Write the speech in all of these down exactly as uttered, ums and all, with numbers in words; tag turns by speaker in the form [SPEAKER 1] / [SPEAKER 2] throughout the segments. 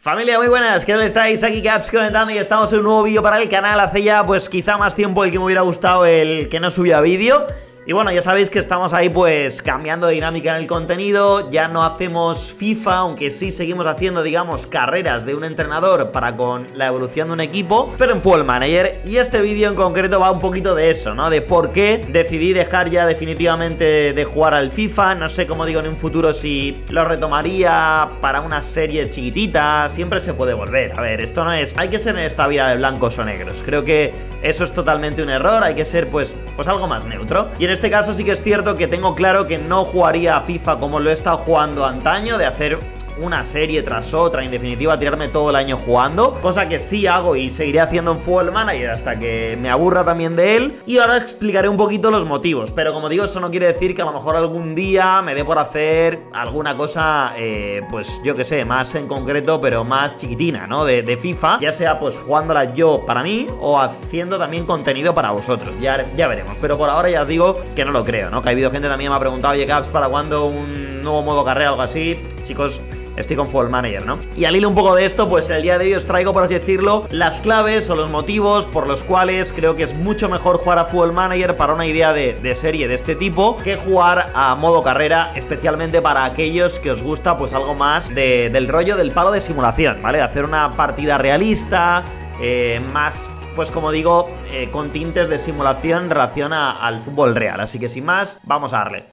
[SPEAKER 1] Familia, muy buenas, ¿qué tal estáis? Aquí Caps comentando y estamos en un nuevo vídeo para el canal. Hace ya pues quizá más tiempo el que me hubiera gustado el que no subía vídeo. Y bueno, ya sabéis que estamos ahí pues cambiando de dinámica en el contenido. Ya no hacemos FIFA, aunque sí seguimos haciendo, digamos, carreras de un entrenador para con la evolución de un equipo, pero en Football Manager. Y este vídeo en concreto va un poquito de eso, ¿no? De por qué decidí dejar ya definitivamente de jugar al FIFA. No sé, como digo, en un futuro si lo retomaría para una serie chiquitita. Siempre se puede volver. A ver, esto no es... Hay que ser en esta vida de blancos o negros. Creo que eso es totalmente un error. Hay que ser pues, pues algo más neutro. Y en En este caso sí que es cierto que tengo claro que no jugaría a FIFA como lo he estado jugando antaño, de hacer una serie tras otra, en definitiva tirarme todo el año jugando, cosa que sí hago y seguiré haciendo en Football Manager hasta que me aburra también de él. Y ahora explicaré un poquito los motivos, pero como digo, eso no quiere decir que a lo mejor algún día me dé por hacer alguna cosa, eh, pues yo que sé, más en concreto, pero más chiquitina, ¿no? De, de FIFA, ya sea pues jugándola yo para mí o haciendo también contenido para vosotros, ya, ya veremos, pero por ahora ya os digo que no lo creo, ¿no? Que ha habido gente también que me ha preguntado, oye Caps, ¿para cuándo un nuevo modo carrera o algo así? Chicos, estoy con Football Manager, ¿no? Y al hilo un poco de esto, pues el día de hoy os traigo, por así decirlo, las claves o los motivos por los cuales creo que es mucho mejor jugar a Football Manager para una idea de, de serie de este tipo que jugar a modo carrera, especialmente para aquellos que os gusta pues algo más de, del rollo del palo de simulación, ¿vale? Hacer una partida realista, eh, más... pues como digo, eh, con tintes de simulación en relación a, al fútbol real. Así que sin más, vamos a darle.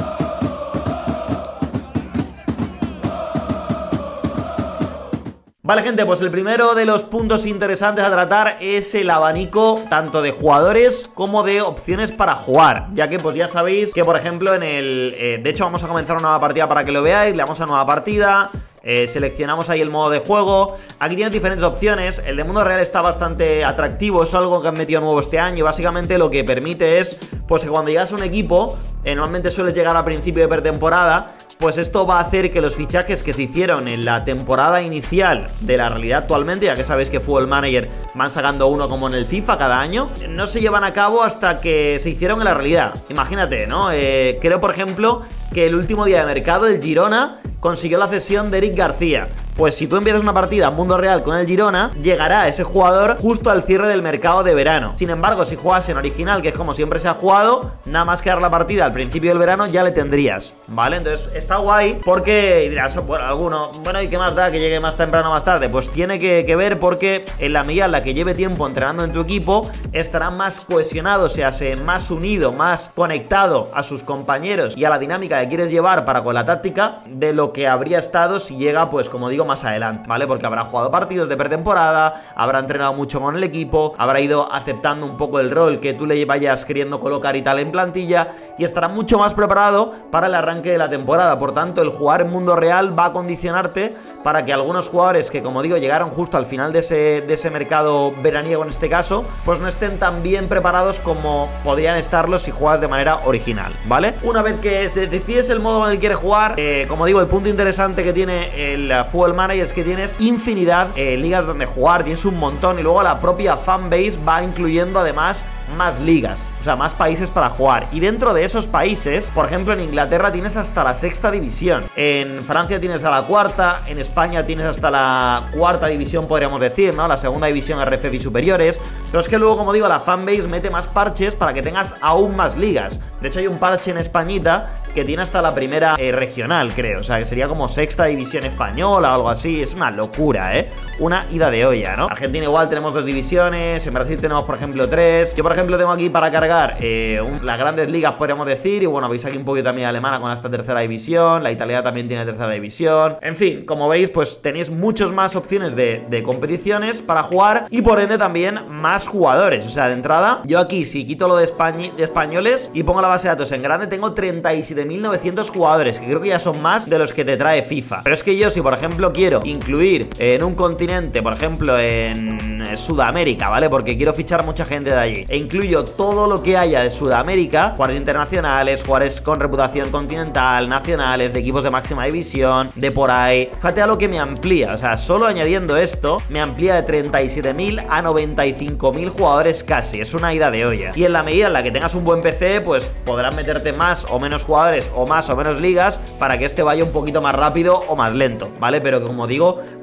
[SPEAKER 1] Vale, gente, pues el primero de los puntos interesantes a tratar es el abanico tanto de jugadores como de opciones para jugar, ya que pues ya sabéis que por ejemplo en el... Eh, de hecho vamos a comenzar una nueva partida para que lo veáis, le damos a nueva partida... Eh, seleccionamos ahí el modo de juego. Aquí tienes diferentes opciones. El de mundo real está bastante atractivo. Es algo que han metido nuevo este año. Y básicamente lo que permite es, pues que cuando llegas a un equipo, eh, normalmente sueles llegar a principio de pretemporada, pues esto va a hacer que los fichajes que se hicieron en la temporada inicial de la realidad actualmente, ya que sabéis que Football Manager van sacando uno como en el FIFA cada año, no se llevan a cabo hasta que se hicieron en la realidad. Imagínate, ¿no? Eh, creo, por ejemplo, que el último día de mercado el Girona consiguió la cesión de Eric García. Pues si tú empiezas una partida en mundo real con el Girona, llegará ese jugador justo al cierre del mercado de verano. Sin embargo, si juegas en original, que es como siempre se ha jugado, nada más que dar la partida al principio del verano ya le tendrías, ¿vale? Entonces está guay porque dirás, bueno, alguno, bueno, ¿y qué más da que llegue más temprano o más tarde? Pues tiene que, que ver porque en la medida en la que lleve tiempo entrenando en tu equipo, estará más cohesionado, o sea, más unido, más conectado a sus compañeros y a la dinámica que quieres llevar para con la táctica de lo que habría estado si llega, pues como digo, más adelante, ¿vale? Porque habrá jugado partidos de pretemporada, habrá entrenado mucho con el equipo, habrá ido aceptando un poco el rol que tú le vayas queriendo colocar y tal en plantilla, y estará mucho más preparado para el arranque de la temporada. Por tanto, el jugar en mundo real va a condicionarte para que algunos jugadores que, como digo, llegaron justo al final de ese, de ese mercado veraniego en este caso, pues no estén tan bien preparados como podrían estarlo si juegas de manera original, ¿vale? Una vez que se decides el modo en el que quieres jugar, eh, como digo, el punto interesante que tiene el Football Manager es que tienes infinidad de eh, ligas donde jugar, tienes un montón, y luego la propia fanbase va incluyendo además más ligas, o sea, más países para jugar. Y dentro de esos países, por ejemplo, en Inglaterra tienes hasta la sexta división, en Francia tienes a la cuarta, en España tienes hasta la cuarta división, podríamos decir, ¿no? La segunda división R F B y superiores. Pero es que luego, como digo, la fanbase mete más parches para que tengas aún más ligas. De hecho, hay un parche en Españita que tiene hasta la primera eh, regional, creo. O sea, que sería como sexta división española o algo así. Es una locura, ¿eh? Una ida de olla, ¿no? Argentina igual tenemos dos divisiones. En Brasil tenemos, por ejemplo, tres. Yo, por ejemplo, tengo aquí para cargar eh, un, las grandes ligas, podríamos decir. Y bueno, veis aquí un poquito también alemana con esta tercera división. La italiana también tiene tercera división. En fin, como veis, pues tenéis muchas más opciones de, de competiciones para jugar. Y por ende también más jugadores. O sea, de entrada, yo aquí si quito lo de, españ de españoles y pongo la base de datos en grande, tengo treinta y siete mil novecientos jugadores, que creo que ya son más de los que te trae FIFA. Pero es que yo, si por ejemplo quiero incluir en un continente, por ejemplo en Sudamérica, ¿vale? Porque quiero fichar mucha gente de allí, e incluyo todo lo que haya de Sudamérica, jugadores internacionales, jugadores con reputación continental, nacionales, de equipos de máxima división, de por ahí, fíjate a lo que me amplía. O sea, solo añadiendo esto, me amplía de treinta y siete mil a noventa y cinco mil jugadores casi. Es una ida de olla. Y en la medida en la que tengas un buen P C, pues podrás meterte más o menos jugadores o más o menos ligas para que este vaya un poquito más rápido o más lento, ¿vale? Pero como digo,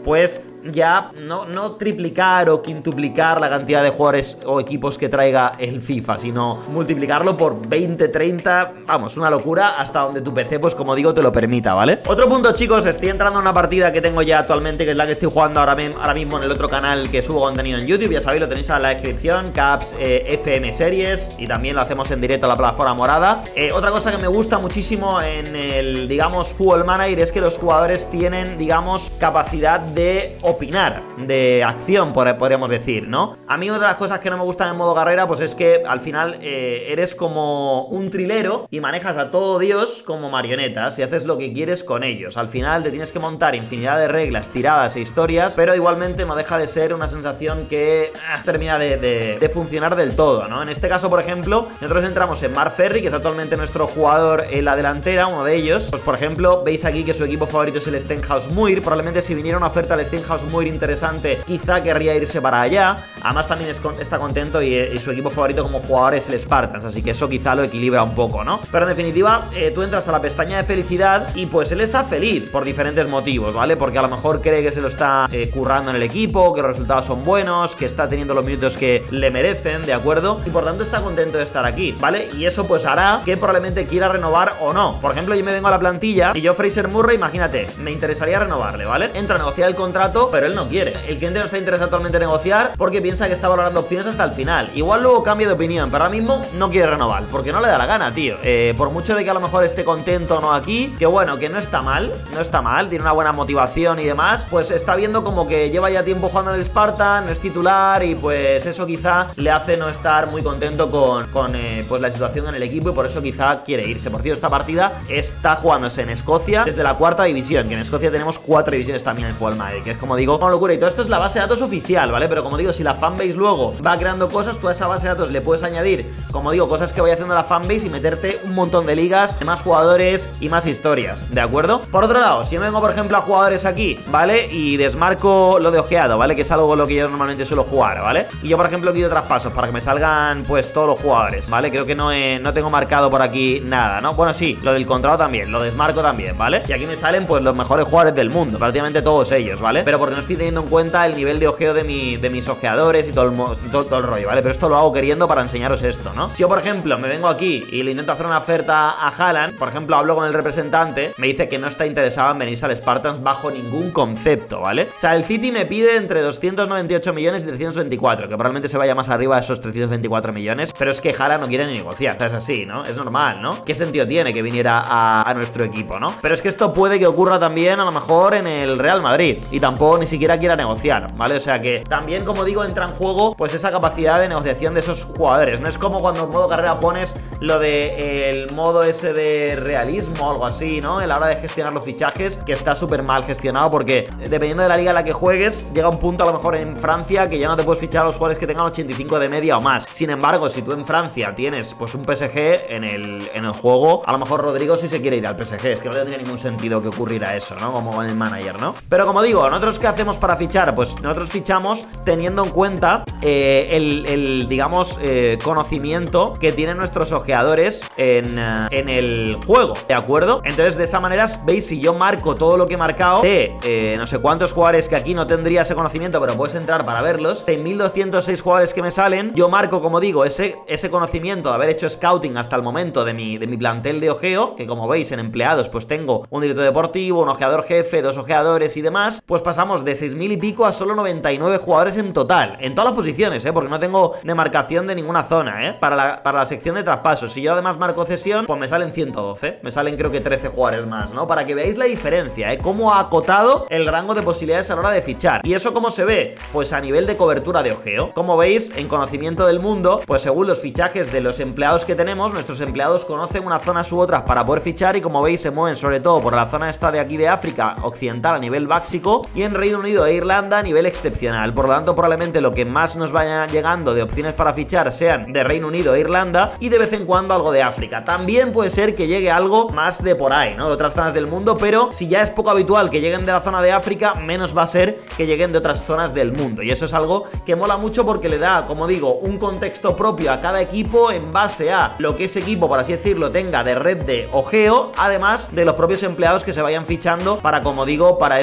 [SPEAKER 1] pues ya no, no triplicar o quintuplicar la cantidad de jugadores o equipos que traiga el FIFA, sino multiplicarlo por veinte, treinta, vamos, una locura, hasta donde tu P C, pues como digo, te lo permita, ¿vale? Otro punto, chicos, estoy entrando en una partida que tengo ya actualmente, que es la que estoy jugando ahora, ahora mismo en el otro canal que subo contenido en YouTube, ya sabéis, lo tenéis en la descripción, Caps eh, F M Series, y también lo hacemos en directo a la plataforma morada. Eh, otra cosa que me gusta muchísimo en el, digamos, Football Manager es que los jugadores tienen, digamos, capacidad de opinar, de acción, podríamos decir, ¿no? A mí una de las cosas que no me gustan en modo carrera, pues es que al final eh, eres como un trilero y manejas a todo Dios como marionetas y haces lo que quieres con ellos. Al final te tienes que montar infinidad de reglas, tiradas e historias, pero igualmente no deja de ser una sensación que eh, termina de, de, de funcionar del todo, ¿no? En este caso, por ejemplo, nosotros entramos en Mark Ferry, que es actualmente nuestro jugador en la delantera, uno de ellos. Pues por ejemplo, veis aquí que su equipo favorito es el Stenhouse Muir. Probablemente si viniera una oferta al Stenhouse Muir interesante, quizá querría irse para allá. Además también es, está contento y, y su equipo favorito como jugador es el Spartans, así que eso quizá lo equilibra un poco, ¿no? Pero en definitiva, eh, tú entras a la pestaña de felicidad y pues él está feliz por diferentes motivos, ¿vale? Porque a lo mejor cree que se lo está eh, currando en el equipo, que los resultados son buenos, que está teniendo los minutos que le merecen, ¿de acuerdo? Y por tanto está contento de estar aquí, ¿vale? Y eso pues hará que probablemente quiera renovar o no. Por ejemplo, yo me vengo a la plantilla y yo Fraser Murray, imagínate, me interesaría renovarle, ¿vale? Entra a negociar el contrato, pero él no quiere. El cliente no está interesado actualmente en negociar porque piensa que está valorando opciones hasta el final. Igual luego cambia de opinión, pero ahora mismo no quiere renovar porque no le da la gana, tío. Eh, por mucho de que a lo mejor esté contento o no aquí, que bueno, que no está mal, no está mal, tiene una buena motivación y demás, pues está viendo como que lleva ya tiempo jugando en el Spartan, no es titular y pues eso quizá le hace no estar muy contento con, con eh, pues la situación en el equipo y por eso quizá quiere irse. Por cierto, esta partida está jugándose en Escocia desde la cuarta división, que en Escocia tenemos cuatro divisiones también en Football Manager, que es como digo, una locura. Y todo esto es la base de datos oficial, ¿vale? Pero como digo, si la fanbase luego va creando cosas, tú a esa base de datos le puedes añadir, como digo, cosas que vaya haciendo la fanbase y meterte un montón de ligas, de más jugadores y más historias, ¿de acuerdo? Por otro lado, si yo vengo, por ejemplo, a jugadores aquí, ¿vale? Y desmarco lo de ojeado, ¿vale? Que es algo con lo que yo normalmente suelo jugar, ¿vale? Y yo, por ejemplo, quiero traspasos para que me salgan, pues, todos los jugadores, ¿vale? Creo que no, he, no tengo marcado por aquí nada, ¿no? Bueno, sí, lo del contrato también, lo desmarco también, ¿vale? Y aquí me salen, pues, los mejores jugadores del mundo, prácticamente todos ellos, ¿vale? Pero porque no estoy teniendo en cuenta el nivel de ojeo de, mi, de mis ojeadores y todo el, todo, todo el rollo, ¿vale? Pero esto lo hago queriendo para enseñaros esto, ¿no? Si yo, por ejemplo, me vengo aquí y le intento hacer una oferta a Haaland, por ejemplo, hablo con el representante, me dice que no está interesado en venirse al Spartans bajo ningún concepto, ¿vale? O sea, el City me pide entre doscientos noventa y ocho millones y trescientos veinticuatro, que probablemente se vaya más arriba de esos trescientos veinticuatro millones, pero es que Haaland no quiere ni negociar, o sea, es así, ¿no? Es normal, ¿no? ¿Qué sentido tiene que viniera a, a nuestro equipo, ¿no? Pero es que esto puede que ocurra también a lo mejor en el Real Madrid y tampoco ni siquiera quiera negociar, ¿vale? O sea que también, como digo, entra en juego pues esa capacidad de negociación de esos jugadores. No es como cuando en modo carrera pones lo de eh, el modo ese de realismo o algo así, ¿no? En la hora de gestionar los fichajes, que está súper mal gestionado porque dependiendo de la liga en la que juegues, llega un punto a lo mejor en Francia que ya no te puedes fichar a los jugadores que tengan ochenta y cinco de media o más. Sin embargo, si tú en Francia tienes pues un P S G en el, en el juego, a lo mejor Rodrigo sí se quiere ir al P S G. Es que no tendría ningún sentido que ocurriera eso, ¿no? Como con el manager, ¿no? Pero como digo, ¿nosotros qué hacemos para fichar? Pues nosotros fichamos teniendo en cuenta eh, el, el, digamos, eh, conocimiento que tienen nuestros ojeadores en, uh, en el juego, ¿de acuerdo? Entonces, de esa manera, veis, si yo marco todo lo que he marcado de eh, no sé cuántos jugadores que aquí no tendría ese conocimiento, pero puedes entrar para verlos, de mil doscientos seis jugadores que me salen, yo marco, como digo, ese, ese conocimiento de haber hecho scouting hasta el momento de mi, de mi plantel de ojeo, que como veis en empleados, pues tengo un director deportivo, un ojeador jefe, dos ojeadores y demás, pues pasamos de seis mil y pico a solo noventa y nueve jugadores en total, en todas las posiciones, ¿eh? Porque no tengo demarcación de ninguna zona, ¿eh? Para la, para la sección de traspasos. Si yo además marco cesión, pues me salen ciento doce, me salen creo que trece jugadores más, ¿no? Para que veáis la diferencia, ¿eh? Cómo ha acotado el rango de posibilidades a la hora de fichar. ¿Y eso cómo se ve? Pues a nivel de cobertura de ojeo. Como veis, en conocimiento del mundo, pues según los fichajes de los empleados que tenemos, nuestros empleados conocen unas zonas u otras para poder fichar y como veis se mueven sobre todo por la zona esta de aquí de África occidental a nivel básico y en Reino Unido e Irlanda a nivel excepcional. Por lo tanto, probablemente lo que más nos vaya llegando de opciones para fichar sean de Reino Unido e Irlanda y de vez en cuando algo de África. También puede ser que llegue algo más de por ahí, ¿no? De otras zonas del mundo, pero si ya es poco habitual que lleguen de la zona de África, menos va a ser que lleguen de otras zonas del mundo. Y eso es algo que mola mucho porque le da, como digo, un contexto propio a cada equipo en base a lo que ese equipo, por así decirlo, tenga de red de ojeo, además de los propios empleados que se vayan fichando para, como digo, para ese equipo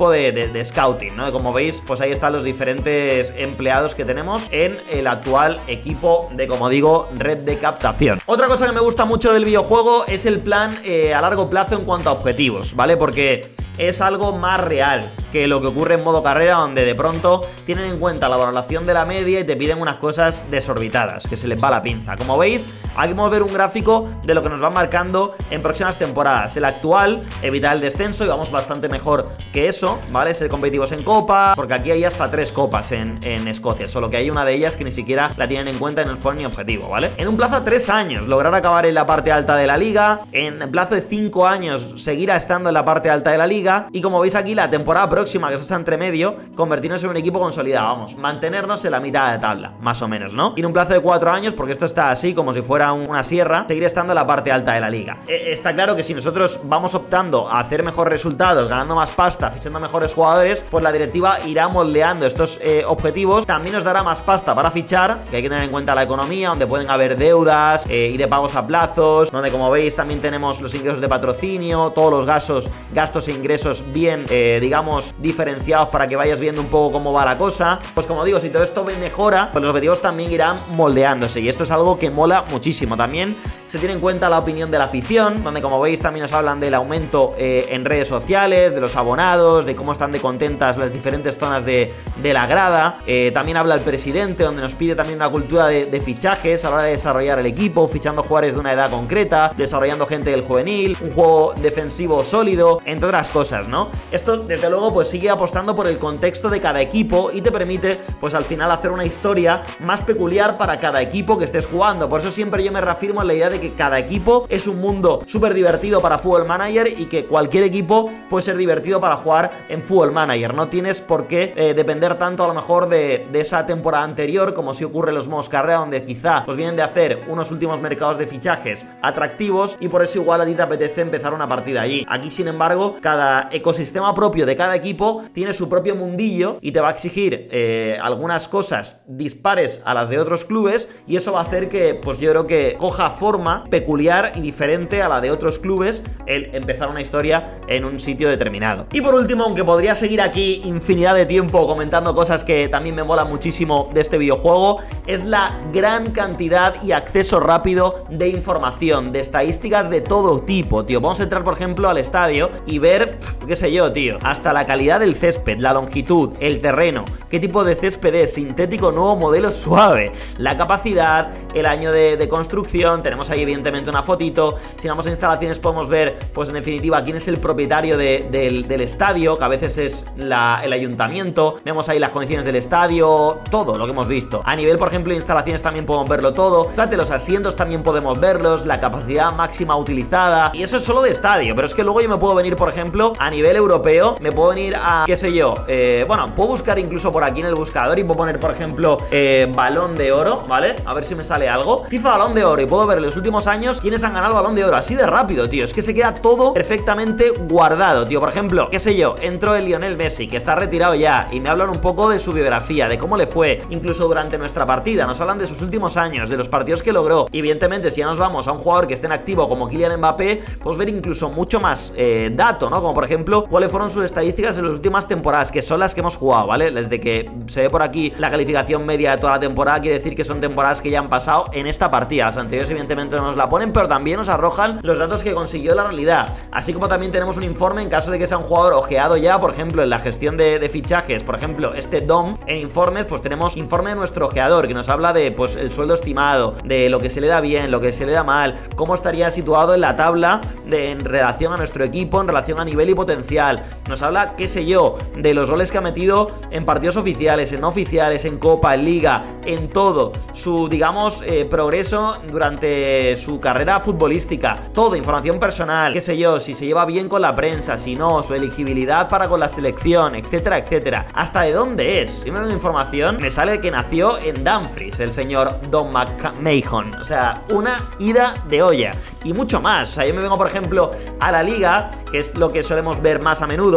[SPEAKER 1] equipo de, de, de scouting, ¿no? Como veis, pues ahí están los diferentes empleados que tenemos en el actual equipo de, como digo, red de captación. Otra cosa que me gusta mucho del videojuego es el plan eh, a largo plazo en cuanto a objetivos, ¿vale? Porque es algo más real que lo que ocurre en modo carrera, donde de pronto tienen en cuenta la valoración de la media y te piden unas cosas desorbitadas, que se les va la pinza. Como veis, aquí podemos ver un gráfico de lo que nos van marcando en próximas temporadas. El actual, evitar el descenso, y vamos bastante mejor que eso, ¿vale? Ser competitivos en Copa, porque aquí hay hasta tres copas en, en Escocia, solo que hay una de ellas que ni siquiera la tienen en cuenta y no nos ponen ni objetivo, ¿vale? En un plazo a tres años, lograr acabar en la parte alta de la liga. En plazo de cinco años, seguir estando en la parte alta de la liga. Y como veis aquí, la temporada próxima, que eso está entre medio, convertirnos en un equipo consolidado. Vamos, mantenernos en la mitad de tabla, más o menos, ¿no? Y en un plazo de cuatro años, porque esto está así, como si fuera un, una sierra, seguir estando en la parte alta de la liga. Eh, está claro que si nosotros vamos optando a hacer mejores resultados, ganando más pasta, fichando mejores jugadores, pues la directiva irá moldeando estos eh, objetivos. También nos dará más pasta para fichar, que hay que tener en cuenta la economía, donde pueden haber deudas eh, y de pagos a plazos, donde, como veis, también tenemos los ingresos de patrocinio, todos los gastos, gastos e ingresos bien, eh, digamos, diferenciados para que vayas viendo un poco cómo va la cosa. Pues como digo, si todo esto mejora, pues los objetivos también irán moldeándose, y esto es algo que mola muchísimo. También se tiene en cuenta la opinión de la afición, donde, como veis, también nos hablan del aumento eh, en redes sociales, de los abonados, de cómo están de contentas las diferentes zonas de, de la grada. Eh, también habla el presidente, donde nos pide también una cultura de, de fichajes a la hora de desarrollar el equipo, fichando jugadores de una edad concreta, desarrollando gente del juvenil, un juego defensivo sólido, entre otras cosas, ¿no? Esto, desde luego, pues sigue apostando por el contexto de cada equipo y te permite, pues al final, hacer una historia más peculiar para cada equipo que estés jugando. Por eso siempre yo me reafirmo en la idea de que cada equipo es un mundo súper divertido para Football Manager, y que cualquier equipo puede ser divertido para jugar en Football Manager. No tienes por qué eh, depender tanto, a lo mejor, de, de esa temporada anterior, como si ocurre en los modos carrera, donde quizá pues vienen de hacer unos últimos mercados de fichajes atractivos, y por eso igual a ti te apetece empezar una partida allí. Aquí, sin embargo, cada ecosistema propio de cada equipo tiene su propio mundillo y te va a exigir eh, algunas cosas dispares a las de otros clubes, y eso va a hacer que, pues yo creo que coja forma peculiar y diferente a la de otros clubes el empezar una historia en un sitio determinado. Y por último, aunque podría seguir aquí infinidad de tiempo comentando cosas que también me molan muchísimo de este videojuego, es la gran cantidad y acceso rápido de información, de estadísticas de todo tipo, tío. Vamos a entrar, por ejemplo, al estadio y ver, qué sé yo, tío, hasta la calidad del césped, la longitud, el terreno, qué tipo de césped es, sintético, nuevo, modelo, suave, la capacidad, el año de, de construcción. Tenemos ahí evidentemente una fotito. Si vamos a instalaciones podemos ver, pues en definitiva, quién es el propietario de, de, del estadio, que a veces es la, el ayuntamiento. Vemos ahí las condiciones del estadio, todo lo que hemos visto. A nivel, por ejemplo, de instalaciones también podemos verlo todo. Fíjate, los asientos también podemos verlos, la capacidad máxima utilizada, y eso es solo de estadio. Pero es que luego yo me puedo venir, por ejemplo, a nivel europeo, me puedo venir a, qué sé yo, eh, bueno, puedo buscar incluso por aquí en el buscador y puedo poner, por ejemplo, eh, Balón de Oro, ¿vale? A ver si me sale algo. FIFA Balón de Oro, y puedo ver en los últimos años quiénes han ganado el Balón de Oro. Así de rápido, tío. Es que se queda todo perfectamente guardado, tío. Por ejemplo, qué sé yo, entro en Lionel Messi, que está retirado ya, y me hablan un poco de su biografía, de cómo le fue, incluso durante nuestra partida. Nos hablan de sus últimos años, de los partidos que logró. Y evidentemente, si ya nos vamos a un jugador que esté en activo como Kylian Mbappé, pues ver incluso mucho más eh, dato, ¿no? Como por ejemplo, cuáles fueron sus estadísticas en las últimas temporadas, que son las que hemos jugado, ¿vale? Desde que se ve por aquí la calificación media de toda la temporada, quiere decir que son temporadas que ya han pasado en esta partida. Las anteriores evidentemente no nos la ponen, pero también nos arrojan los datos que consiguió la realidad. Así como también tenemos un informe en caso de que sea un jugador ojeado ya, por ejemplo, en la gestión de, de fichajes. Por ejemplo, este D O M, en informes, pues tenemos informe de nuestro ojeador, que nos habla de, pues, el sueldo estimado, de lo que se le da bien, lo que se le da mal, cómo estaría situado en la tabla de, en relación a nuestro equipo, en relación a nivel y potencial. Nos habla, qué sé yo, de los goles que ha metido en partidos oficiales, en no oficiales, en Copa, en Liga, en todo su, digamos, eh, progreso durante su carrera futbolística. Todo, información personal, qué sé yo, si se lleva bien con la prensa, si no, su elegibilidad para con la selección, etcétera, etcétera. ¿Hasta de dónde es? Si me veo información, me sale que nació en Dumfries, el señor Don McMahon. O sea, una ida de olla. Y mucho más. O sea, yo me vengo, por ejemplo, a la Liga, que es lo que solemos ver más a menudo. Tenemos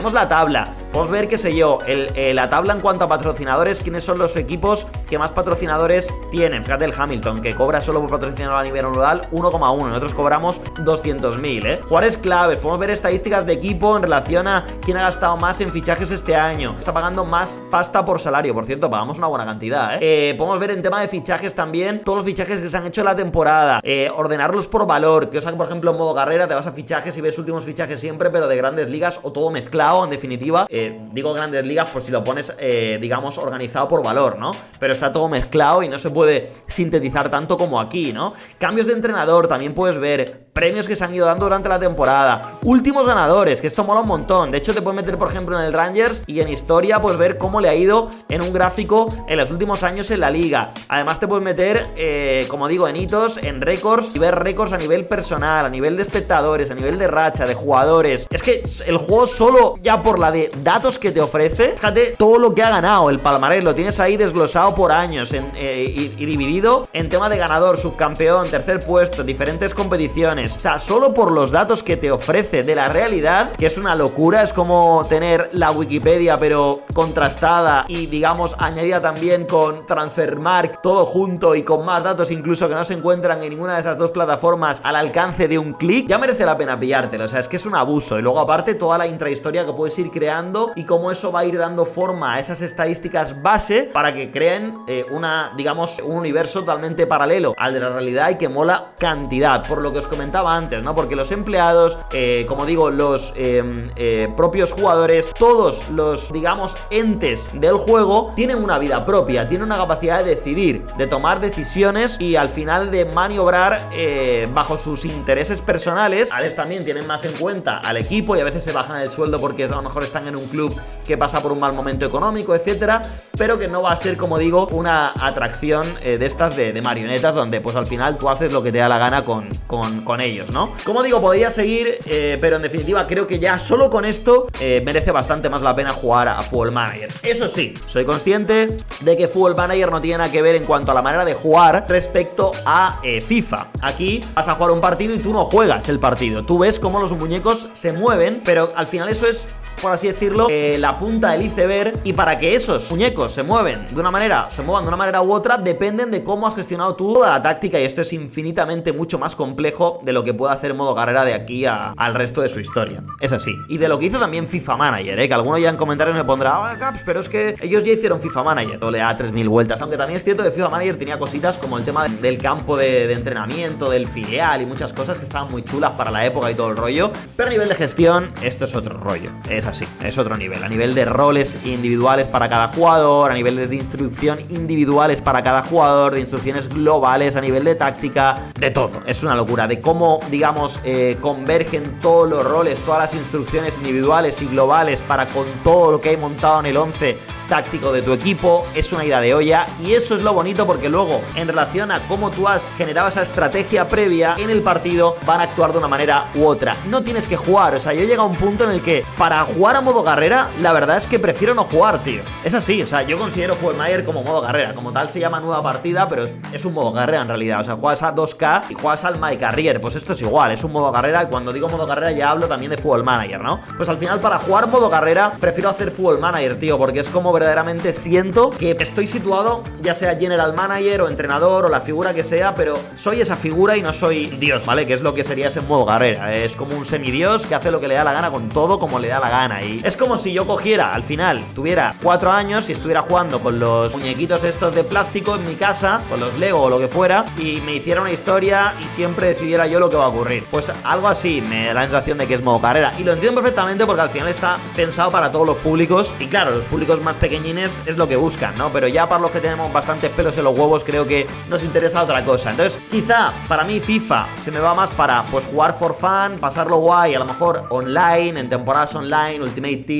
[SPEAKER 1] tenemos la tabla. Podemos ver, qué sé yo, el, eh, la tabla en cuanto a patrocinadores, quiénes son los equipos que más patrocinadores tienen. Fíjate el Hamilton, que cobra solo por patrocinador a nivel anual uno coma uno, nosotros cobramos doscientos mil, ¿eh? Jugadores claves, podemos ver estadísticas de equipo en relación a quién ha gastado más en fichajes este año, está pagando más pasta por salario, por cierto, pagamos una buena cantidad, ¿eh? eh podemos ver en tema de fichajes también todos los fichajes que se han hecho en la temporada, eh, ordenarlos por valor, que o sea que por ejemplo en modo carrera te vas a fichajes y ves últimos fichajes siempre, pero de grandes ligas o todo mezclado, en definitiva, eh, digo grandes ligas por si lo pones, eh, digamos, organizado por valor, ¿no? Pero está todo mezclado y no se puede sintetizar tanto como aquí, ¿no? Cambios de entrenador, también puedes ver premios que se han ido dando durante la temporada, últimos ganadores, que esto mola un montón. De hecho te puedes meter por ejemplo en el Rangers y en historia puedes ver cómo le ha ido en un gráfico en los últimos años en la liga. Además te puedes meter, eh, como digo, en hitos, en récords y ver récords a nivel personal, a nivel de espectadores, a nivel de racha, de jugadores. Es que el juego solo ya por la de datos que te ofrece, fíjate todo lo que ha ganado el palmarés, lo tienes ahí desglosado por años en, eh, y, y dividido en tema de ganador, subcampeón, tercer puesto, diferentes competiciones. O sea, solo por los datos que te ofrece de la realidad, que es una locura, es como tener la Wikipedia pero contrastada y digamos añadida también con Transfermarkt, todo junto y con más datos incluso que no se encuentran en ninguna de esas dos plataformas al alcance de un clic. Ya merece la pena pillártelo, o sea, es que es un abuso. Y luego aparte toda la intrahistoria que puedes ir creando y cómo eso va a ir dando forma a esas estadísticas base para que creen eh, una, digamos, un universo totalmente paralelo al de la realidad y que mola cantidad, por lo que os comentaba antes, ¿no? Porque los empleados, eh, como digo, los eh, eh, propios jugadores, todos los, digamos, entes del juego tienen una vida propia, tienen una capacidad de decidir, de tomar decisiones y al final de maniobrar eh, bajo sus intereses personales. A veces también tienen más en cuenta al equipo y a veces se bajan el sueldo porque a lo mejor están en un club que pasa por un mal momento económico, etcétera, pero que no va a ser, como digo, una atracción eh, de estas de, de marionetas donde pues al final tú haces lo que te da la gana con, con, con ellos, ¿no? Como digo, podría seguir, eh, pero en definitiva creo que ya solo con esto eh, merece bastante más la pena jugar a Football Manager. Eso sí, soy consciente de que Football Manager no tiene nada que ver en cuanto a la manera de jugar respecto a eh, FIFA. Aquí vas a jugar un partido y tú no juegas el partido, tú ves cómo los muñecos se mueven, pero al final eso es, por así decirlo, eh, la punta del iceberg, y para que esos muñecos se mueven de una manera, se muevan de una manera u otra, dependen de cómo has gestionado tú toda la táctica, y esto es infinitamente mucho más complejo de lo que puede hacer modo carrera de aquí a, al resto de su historia. Es así. Y de lo que hizo también FIFA Manager, eh, que alguno ya en comentarios me pondrá, oh, Caps, pero es que ellos ya hicieron FIFA Manager, todo le da tres mil vueltas, aunque también es cierto que FIFA Manager tenía cositas como el tema del campo de, de entrenamiento, del filial y muchas cosas que estaban muy chulas para la época y todo el rollo, pero a nivel de gestión esto es otro rollo, es así, es otro nivel, a nivel de roles individuales para cada jugador, a nivel de instrucción individuales para cada jugador, de instrucciones globales, a nivel de táctica, de todo. Es una locura, de cómo, digamos, eh, convergen todos los roles, todas las instrucciones individuales y globales para con todo lo que hay montado en el once táctico de tu equipo. Es una ida de olla, y eso es lo bonito, porque luego en relación a cómo tú has generado esa estrategia previa en el partido, van a actuar de una manera u otra. No tienes que jugar, o sea, yo he llegado a un punto en el que para jugar a modo carrera, la verdad es que prefiero no jugar, tío. Es así, o sea, yo considero Football Manager como modo carrera, como tal se llama nueva partida, pero es, es un modo carrera en realidad, o sea, juegas a dos K y juegas al My Career, pues esto es igual, es un modo carrera, y cuando digo modo carrera ya hablo también de Football Manager, ¿no? Pues al final para jugar modo carrera prefiero hacer Football Manager, tío, porque es como verdaderamente siento que estoy situado, ya sea General Manager o entrenador o la figura que sea, pero soy esa figura y no soy Dios, ¿vale? Que es lo que sería ese modo carrera, es como un semidios que hace lo que le da la gana con todo como le da la gana, y es como si yo cogiera, al final, tuviera cuatro años y estuviera jugando con los muñequitos estos de plástico en mi casa, con los Lego o lo que fuera, y me hiciera una historia y siempre decidiera yo lo que va a ocurrir. Pues algo así me da la sensación de que es modo carrera, y lo entiendo perfectamente porque al final está pensado para todos los públicos, y claro, los públicos más pequeñines es lo que buscan, ¿no? Pero ya para los que tenemos bastantes pelos en los huevos, creo que nos interesa otra cosa. Entonces, quizá para mí FIFA se me va más para, pues, jugar for fun, pasarlo guay, a lo mejor online, en temporadas online, Ultimate Team,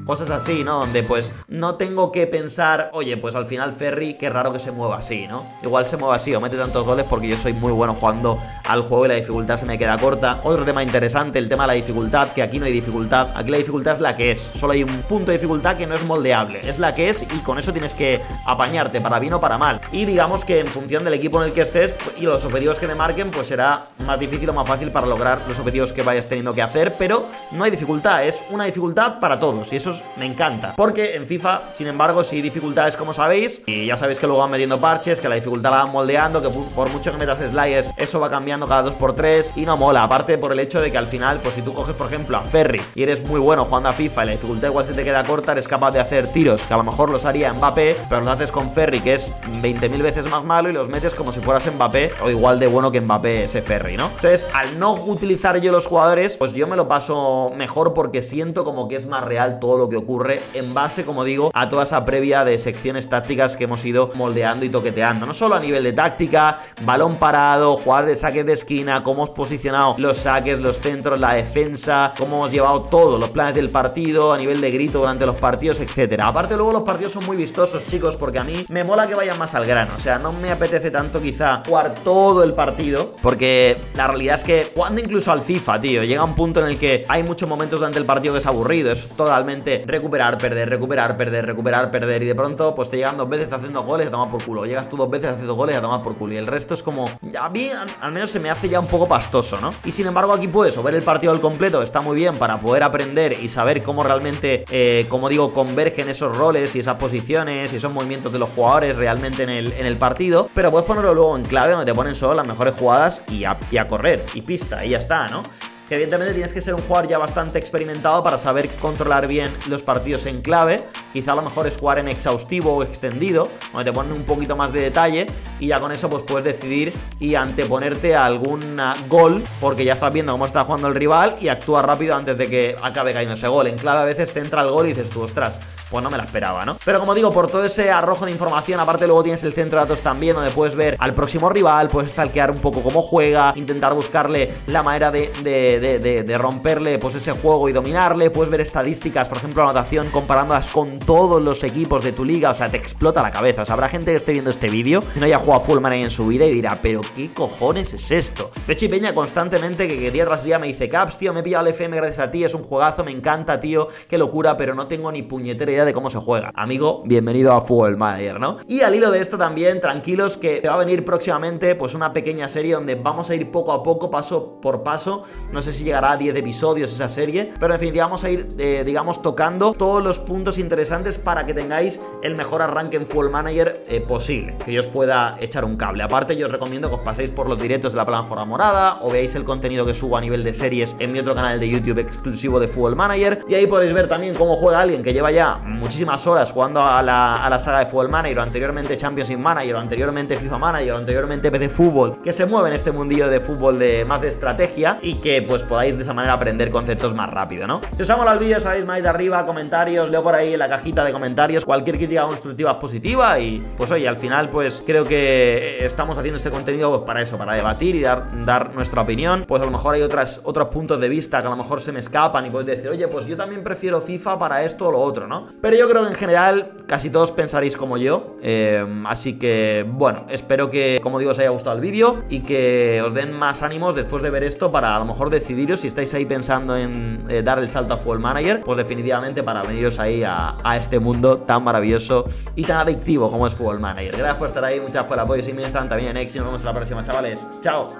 [SPEAKER 1] cosas así, ¿no? Donde pues no tengo que pensar, oye, pues al final Ferry, qué raro que se mueva así, ¿no? Igual se mueve así o mete tantos goles porque yo soy muy bueno jugando al juego y la dificultad se me queda corta. Otro tema interesante, el tema de la dificultad, que aquí no hay dificultad, aquí la dificultad es la que es, solo hay un punto de dificultad que no es moldeable, es la que es y con eso tienes que apañarte, para bien o para mal. Y digamos que en función del equipo en el que estés y los objetivos que te marquen, pues será más difícil o más fácil para lograr los objetivos que vayas teniendo que hacer, pero no hay dificultad, es una dificultad para todos y eso me encanta. Porque en FIFA, sin embargo, sí hay dificultades, como sabéis, y ya sabéis que luego van metiendo parches, que la dificultad la van moldeando, que por mucho que metas sliders, eso va cambiando cada dos por tres y no mola. Aparte por el hecho de que al final, pues si tú coges por ejemplo a Ferry y eres muy bueno jugando a FIFA y la dificultad igual se te queda corta, eres capaz de hacer tiros que a lo mejor los haría Mbappé, pero los haces con Ferry, que es veinte mil veces más malo, y los metes como si fueras Mbappé o igual de bueno que Mbappé ese Ferry, ¿no? Entonces, al no utilizar yo los jugadores, pues yo me lo paso mejor porque siento como que es más real todo lo que ocurre en base, como digo, a toda esa previa de secciones tácticas que hemos ido moldeando y toqueteando. No solo a nivel de táctica, balón parado, jugar de saques de esquina, cómo hemos posicionado los saques, los centros, la defensa, cómo hemos llevado todos los planes del partido, a nivel de grito durante los partidos, etcétera. Aparte luego los partidos son muy vistosos, chicos, porque a mí me mola que vayan más al grano. O sea, no me apetece tanto quizá jugar todo el partido, porque la realidad es que jugando incluso al FIFA, tío, llega un punto en el que hay muchos momentos durante el partido que es aburrido, es totalmente recuperar, perder, recuperar, perder, recuperar, perder, y de pronto pues te llegan dos veces haciendo goles y a tomar por culo, llegas tú dos veces haciendo goles y a tomar por culo, y el resto es como, a mí al, al menos se me hace ya un poco pastoso, ¿no? Y sin embargo aquí puedes o ver el partido al completo, está muy bien para poder aprender y saber cómo realmente, eh, como digo, convergen esos roles y esas posiciones y esos movimientos de los jugadores realmente en el, en el partido, pero puedes ponerlo luego en clave donde te ponen solo las mejores jugadas y a, y a correr, y pista, y ya está, ¿no? Que evidentemente tienes que ser un jugador ya bastante experimentado para saber controlar bien los partidos en clave. Quizá a lo mejor es jugar en exhaustivo o extendido, donde te ponen un poquito más de detalle y ya con eso pues puedes decidir y anteponerte a algún gol, porque ya estás viendo cómo está jugando el rival y actúa rápido antes de que acabe cayendo ese gol. En clave a veces te entra el gol y dices tú, ostras, pues no me la esperaba, ¿no? Pero como digo, por todo ese arrojo de información, aparte luego tienes el centro de datos también, donde puedes ver al próximo rival, puedes stalkear un poco cómo juega, intentar buscarle la manera de, de, de, de, de romperle pues ese juego y dominarle, puedes ver estadísticas, por ejemplo, anotación, comparándolas con todos los equipos de tu liga, o sea, te explota la cabeza. O sea, habrá gente que esté viendo este vídeo y no haya jugado Football Manager en su vida y dirá, pero ¿qué cojones es esto? De hecho, y Peña constantemente, que, que día tras día me dice, Caps, tío, me he pillado el F M gracias a ti, es un juegazo, me encanta, tío, qué locura, pero no tengo ni puñetera idea de cómo se juega. Amigo, bienvenido a Football Manager, ¿no? Y al hilo de esto también, tranquilos, que va a venir próximamente pues una pequeña serie donde vamos a ir poco a poco, paso por paso. No sé si llegará a diez episodios esa serie, pero en definitiva vamos a ir, eh, digamos, tocando todos los puntos interesantes para que tengáis el mejor arranque en Football Manager eh, posible, que yo os pueda echar un cable. Aparte, yo os recomiendo que os paséis por los directos de la plataforma morada o veáis el contenido que subo a nivel de series en mi otro canal de YouTube exclusivo de Football Manager, y ahí podéis ver también cómo juega alguien que lleva ya muchísimas horas jugando a la, a la saga de Football Manager, o anteriormente Championship Manager, o anteriormente FIFA Manager, o anteriormente P C Fútbol, que se mueve en este mundillo de fútbol de más de estrategia, y que pues podáis de esa manera aprender conceptos más rápido, ¿no? Si os ha molado el vídeo, sabéis, más de arriba, comentarios, leo por ahí en la cajita de comentarios cualquier crítica constructiva es positiva, y pues oye, al final pues creo que estamos haciendo este contenido pues, para eso, para debatir y dar, dar nuestra opinión. Pues a lo mejor hay otras, otros puntos de vista que a lo mejor se me escapan y podéis decir, oye, pues yo también prefiero FIFA para esto o lo otro, ¿no? Pero yo creo que en general casi todos pensaréis como yo, eh, así que bueno, espero que, como digo, os haya gustado el vídeo y que os den más ánimos después de ver esto para a lo mejor decidiros si estáis ahí pensando en eh, dar el salto a Football Manager, pues definitivamente para veniros ahí a, a este mundo tan maravilloso y tan adictivo como es Football Manager. Gracias por estar ahí, muchas por el apoyo, si me están también en X y nos vemos en la próxima, chavales. Chao.